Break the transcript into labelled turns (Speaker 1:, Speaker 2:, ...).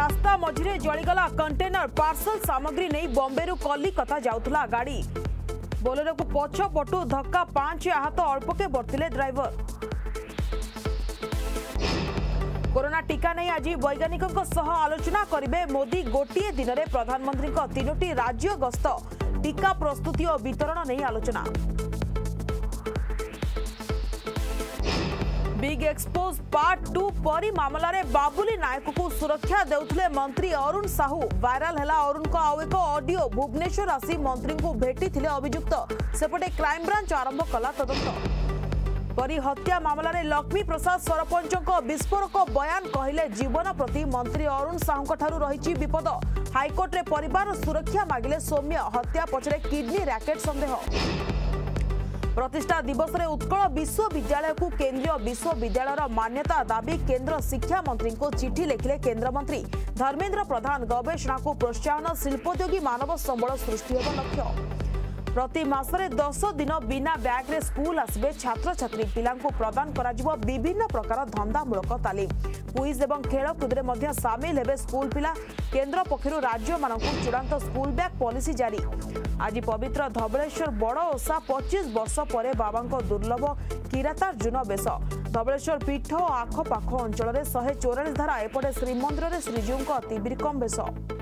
Speaker 1: रास्ता मझिरे जलीगला container parcel सामग्री नहीं बॉम्बेरू कलिकता जाउथला गाड़ी बोलेरो को पछ पटु धक्का 5 आहत अल्पके बर्तिले ड्राइवर। कोरोना टीका नहीं आज वैज्ञानिकों सह आलोचना करिवे मोदी। गोटे दिन में प्रधानमंत्री 3टी राज्य गस्त टीका प्रस्तुति और वितरण नहीं आलोचना। बिग एक्सपोज पार्ट 2 परी मामला रे बाबुली नायक को सुरक्षा देउथले मंत्री अरुण साहू। वायरल हैला अरुण को आउ एक ऑडियो। भुवनेश्वर आसी मंत्री को भेटी थिले अभियुक्त। सेपटे क्राइम ब्रांच आरंभ कला तदंत। परी हत्या मामला रे लक्ष्मी प्रसाद सरपंच को विस्फोरक बयान कहले जीवन प्रति मंत्री अरुण साहू ठारू रही विपद। हाईकोर्ट रे परिवार सुरक्षा मागिले सौम्य। हत्या पछरे किडनी रैकेट संदेह। प्रतिष्ठा दिवस रे उत्कल विश्वविद्यालय को केंद्रीय विश्वविद्यालय मान्यता दाबी। केंद्र शिक्षा मंत्री को चिठी लिखिले केंद्र मंत्री धर्मेंद्र प्रधान। गवेषणा को प्रोत्साहन शिल्पोद्योगी मानव संबल सृष्टि लक्ष्य। प्रति मासरे 10 दिन बिना बैग रे स्कूल आसबे छात्र छात्री। पिला प्रदान करा विभिन्न प्रकार धंदामूलक तालीम। क्विज एवं खेलकूद में मध्य सामिल हेबे स्कूल पिला। केंद्र पक्षरु राज्य मानकु चूड़ांत स्कूल बैग पॉलिसी जारी। आज पवित्र धबलेश्वर बड़ ओषा 25 वर्ष पर बाबा दुर्लभ किरातार्जुन बेश। धबलेश्वर पीठ और आखपाख अंचल 144 धारा। एपटे श्रीमंदिर श्रीजीव अति बिरकम बेश।